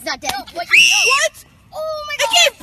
not dead. What? Oh my god. It gave